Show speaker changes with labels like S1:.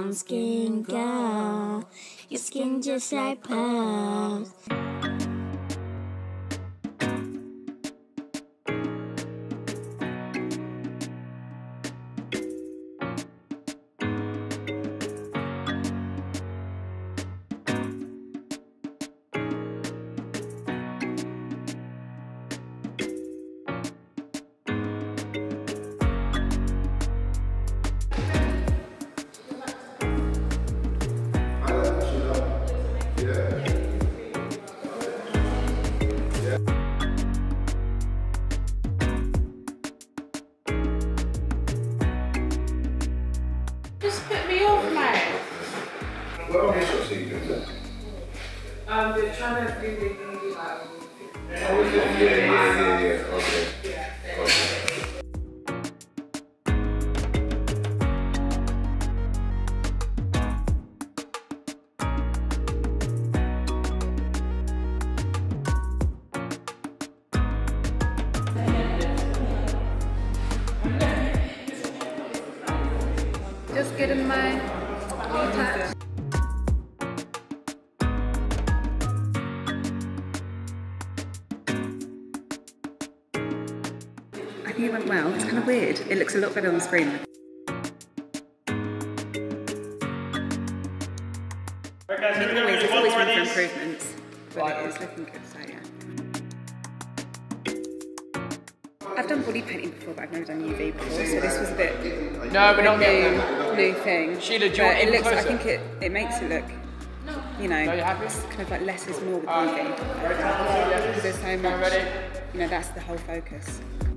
S1: brown skin girl. Your skin just like pearls.
S2: Just put me off, mate.
S3: What are your secrets?
S2: They're trying to do the thing like.
S3: Yeah. Okay. Okay.
S2: Just getting my touch.
S4: I think it went well. It's kind of weird. It looks a lot better on the screen. There's always room for improvements, but it is looking good, so yeah. I've done body painting before, but I've never done UV before, so this was a bit
S5: No, we're not getting that.
S4: new thing.
S5: Sheila, do you want
S4: it
S5: in
S4: looks. I
S5: closer?
S4: think it makes it look, you know,
S5: Are you happy?
S4: it's kind of like less is more with UV. Because there's so much,
S5: Ready?
S4: you know, that's the whole focus.